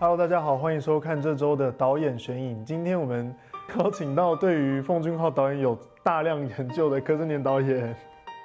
Hello， 大家好，欢迎收看这周的导演选影。今天我们邀请到对于奉俊昊导演有大量研究的柯震年导演。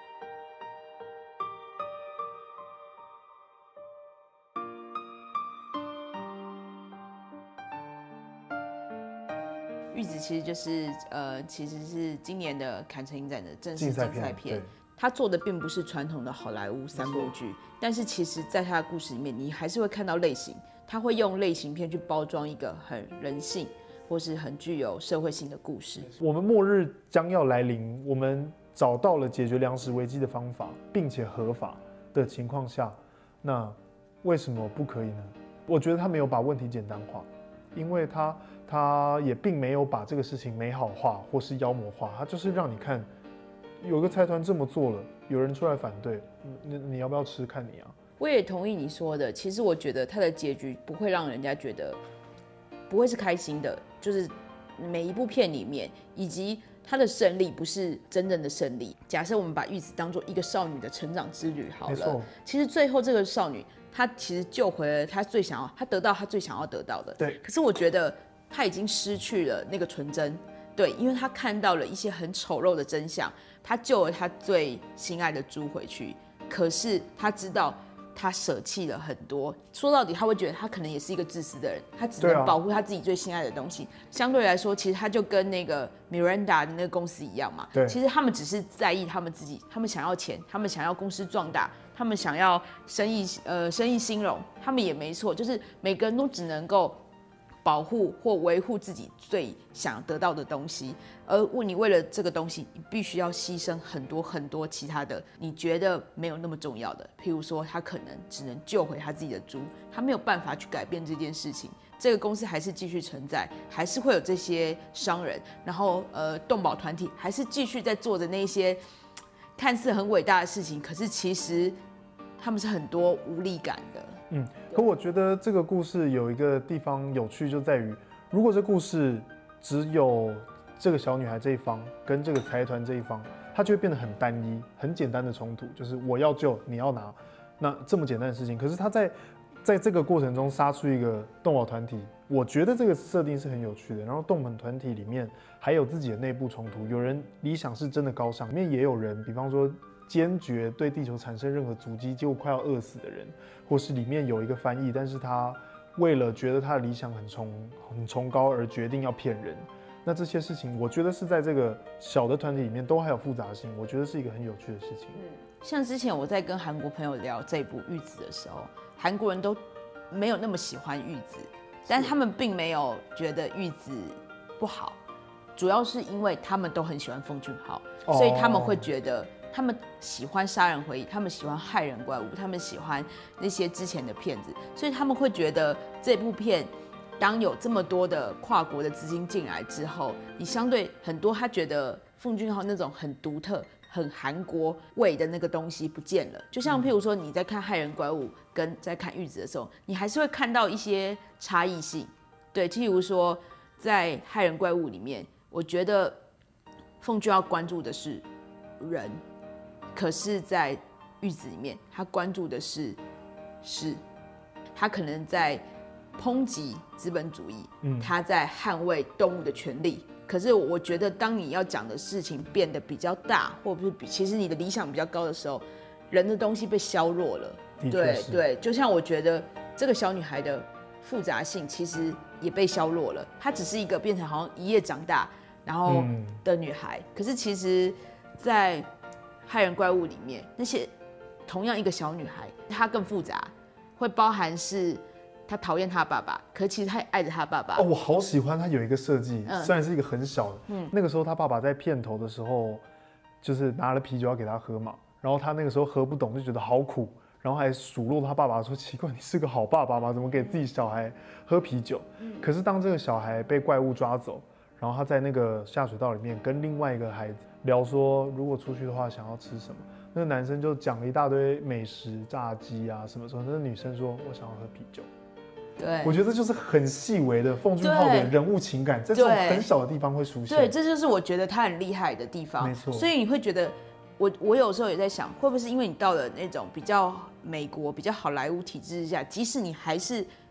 玉子其实就是其实是今年的坎城影展的正式竞赛片。他做的并不是传统的好莱坞三部剧，但是其实在他的故事里面，你还是会看到类型。他会用类型片去包装一个很人性或是很具有社会性的故事。 我们末日将要来临，我们找到了解决粮食危机的方法，并且合法的情况下，那为什么不可以呢？我觉得他没有把问题简单化，因为他也并没有把这个事情美好化或是妖魔化，他就是让你看，有个财团这么做了，有人出来反对，你要不要吃看你啊。 我也同意你说的，其实我觉得他的结局不会让人家觉得不会是开心的，就是每一部片里面，以及他的胜利不是真正的胜利。假设我们把玉子当做一个少女的成长之旅好了，其实最后这个少女她其实救回了她得到她最想要得到的。 对。 可是我觉得她已经失去了那个纯真，对，因为她看到了一些很丑陋的真相，她救了她最心爱的猪回去，可是她知道。他舍弃了很多，说到底，他会觉得他可能也是一个自私的人，他只能保护他自己最心爱的东西。相对来说，其实他就跟那个 Miranda 的那个公司一样嘛。其实他们只是在意他们自己，他们想要钱，他们想要公司壮大，他们想要生意兴隆，他们也没错，就是每个人都只能够保护或维护自己最想得到的东西，而你为了这个东西，你必须要牺牲很多很多其他的你觉得没有那么重要的。譬如说，他可能只能救回他自己的猪，他没有办法去改变这件事情。这个公司还是继续存在，还是会有这些商人，然后动保团体还是继续在做着那些看似很伟大的事情，可是其实他们是很多无力感的。 可我觉得这个故事有一个地方有趣，就在于如果这故事只有这个小女孩这一方跟这个财团这一方，它就会变得很单一、很简单的冲突，就是我要救，你要拿，那这么简单的事情。可是他在这个过程中杀出一个动保团体，我觉得这个设定是很有趣的。然后动保团体里面还有自己的内部冲突，有人理想是真的高尚，里面也有人，比方说坚决对地球产生任何阻击，结果快要饿死的人，或是里面有一个翻译，但是他为了觉得他的理想很崇高而决定要骗人。那这些事情，我觉得是在这个小的团体里面都还有复杂性，我觉得是一个很有趣的事情。 像之前我在跟韩国朋友聊这部《玉子》的时候，韩国人都没有那么喜欢玉子，但他们并没有觉得玉子不好，主要是因为他们都很喜欢奉俊昊，所以他们会觉得。他们喜欢杀人回忆，他们喜欢害人怪物，他们喜欢那些之前的片子，所以他们会觉得这部片，当有这么多的跨国的资金进来之后，你相对很多他觉得奉俊昊那种很独特、很韩国味的那个东西不见了。就像譬如说你在看害人怪物跟在看玉子的时候，你还是会看到一些差异性。对，譬如说在害人怪物里面，我觉得奉俊昊关注的是人。可是，在玉子里面，他关注的是，他可能在抨击资本主义，他在捍卫动物的权利。可是，我觉得当你要讲的事情变得比较大，或者是其实你的理想比较高的时候，人的东西被削弱了。对，就像我觉得这个小女孩的复杂性其实也被削弱了，她只是一个变成好像一夜长大然后的女孩。可是其实，在害人怪物里面，那些同样一个小女孩，她更复杂，会包含是她讨厌她爸爸，可其实她也爱着她爸爸。 我好喜欢她有一个设计，虽然是一个很小的，那个时候她爸爸在片头的时候，就是拿了啤酒要给她喝嘛，然后她那个时候喝不懂，就觉得好苦，然后还数落她爸爸说：“奇怪，你是个好爸爸吗？怎么给自己小孩喝啤酒？”可是当这个小孩被怪物抓走，然后他在那个下水道里面跟另外一个孩子聊说，如果出去的话想要吃什么，那个男生就讲了一大堆美食、炸鸡啊什么什么，那个女生说我想要喝啤酒。 对， 我觉得这就是很细微的奉俊昊的人物情感，在这种很小的地方会出现。 对，这就是我觉得他很厉害的地方。 没错， 所以你会觉得，我有时候也在想，会不会是因为你到了那种比较美国、比较好莱坞体制之下，即使你还是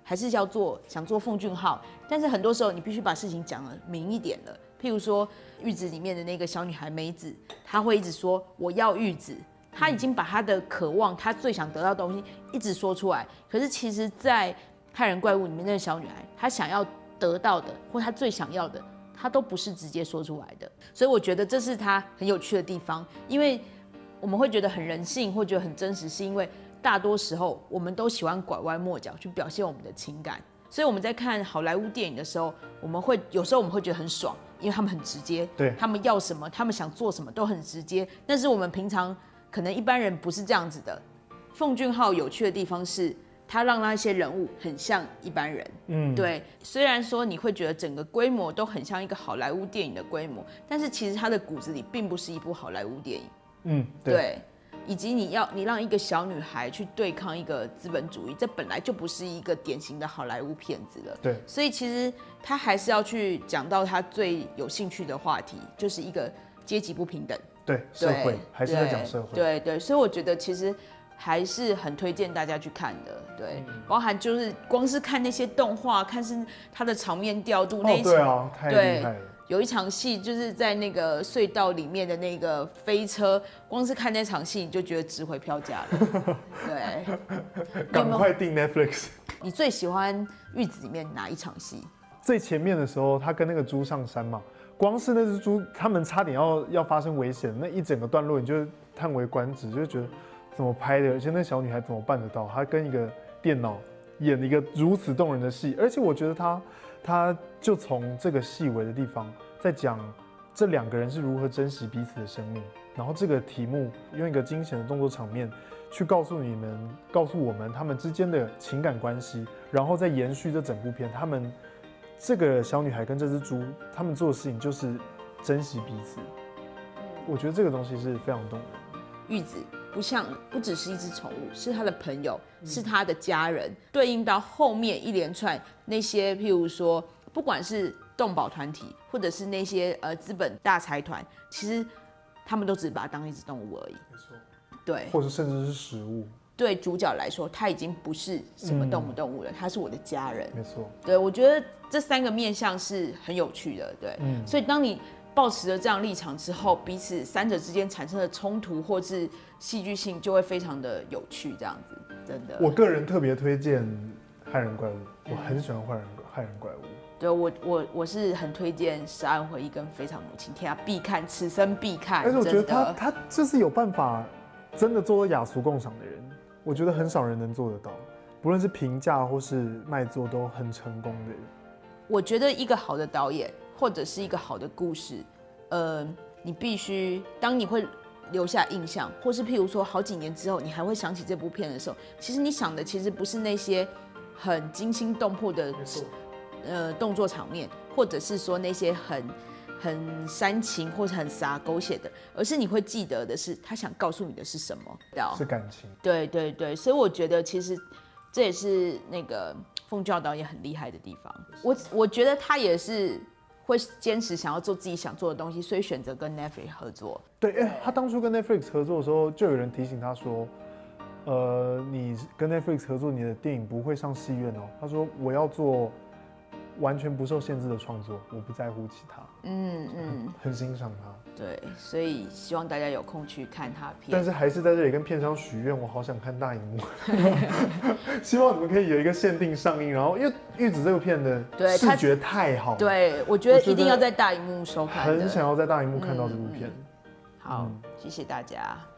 还是想做奉俊昊，但是很多时候你必须把事情讲得明一点了。譬如说玉子里面的那个小女孩梅子，她会一直说我要玉子，她已经把她的渴望，她最想得到的东西一直说出来。可是其实，在害人怪物里面那个小女孩，她想要得到的或她最想要的，她都不是直接说出来的。所以我觉得这是她很有趣的地方，因为我们会觉得很人性，或觉得很真实，是因为大多时候我们都喜欢拐弯抹角去表现我们的情感。所以我们在看好莱坞电影的时候，有时候我们会觉得很爽，因为他们很直接， 对， 他们要什么，他们想做什么都很直接。但是我们平常可能一般人不是这样子的。奉俊昊有趣的地方是，他让那些人物很像一般人，对。虽然说你会觉得整个规模都很像一个好莱坞电影的规模，但是其实他的骨子里并不是一部好莱坞电影，对。以及你让一个小女孩去对抗一个资本主义，这本来就不是一个典型的好莱坞片子了。 对， 所以其实他还是要去讲到他最有兴趣的话题，就是一个阶级不平等。 对，社会还是在讲社会。 对，所以我觉得其实还是很推荐大家去看的。对，包含就是光是看那些动画，看是它的场面调度那一对啊，太厉害了。 有一场戏就是在那个隧道里面的那个飞车，光是看那场戏你就觉得值回票价了。对， 赶快订 Netflix。 你最喜欢玉子里面哪一场戏？ 最前面的时候，他跟那个猪上山嘛，光是那只猪，他们差点要发生危险，那一整个段落你就叹为观止，就觉得怎么拍的，而且那小女孩怎么办得到？她跟一个电脑演一个如此动人的戏，而且我觉得他就从这个细微的地方在讲这两个人是如何珍惜彼此的生命，然后这个题目用一个惊险的动作场面去告诉我们他们之间的情感关系，然后再延续这整部片，他们这个小女孩跟这只猪，他们做的事情就是珍惜彼此。我觉得这个东西是非常动人的。 玉子不只是一只宠物，是他的朋友，是他的家人，对应到后面一连串那些，譬如说，不管是动保团体，或者是那些资本大财团，其实他们都只是把它当一只动物而已。 没错。 对。 或者甚至是食物。 对主角来说，他已经不是什么动物了，他是我的家人。 没错。 对，我觉得这三个面向是很有趣的。对。所以当你抱持了这样立场之后，彼此三者之间产生的冲突或是戏剧性就会非常的有趣，这样子，真的。 我个人特别推荐《害人怪物》，我很喜欢害人怪物。 对，我是很推荐《十二回忆》跟《非常母亲》，天啊，必看，此生必看。 而且我觉得他就是有办法真的做到雅俗共赏的人，我觉得很少人能做得到，不论是评价或是卖座都很成功的人。 我觉得一个好的导演或者是一个好的故事，你必须当你会留下印象，或是譬如说好几年之后你还会想起这部片的时候，其实你想的其实不是那些很惊心动魄的动作场面，或者是说那些很煽情或者很洒狗血的，而是你会记得的是他想告诉你的是什么， 是感情。 对，所以我觉得其实这也是那个奉俊昊导演很厉害的地方。我觉得他也是会坚持想要做自己想做的东西，所以选择跟 Netflix 合作。 对，他当初跟 Netflix 合作的时候，就有人提醒他说，你跟 Netflix 合作，你的电影不会上戏院哦。他说我要做完全不受限制的创作，我不在乎其他。很欣赏他。 对，所以希望大家有空去看他的片。 但是还是在这里跟片商许愿，我好想看大荧幕。希望你们可以有一个限定上映，然后因为玉子这部片的视觉太好了， 对，我觉得一定要在大荧幕收看。 很想要在大荧幕看到这部片。 好，谢谢大家。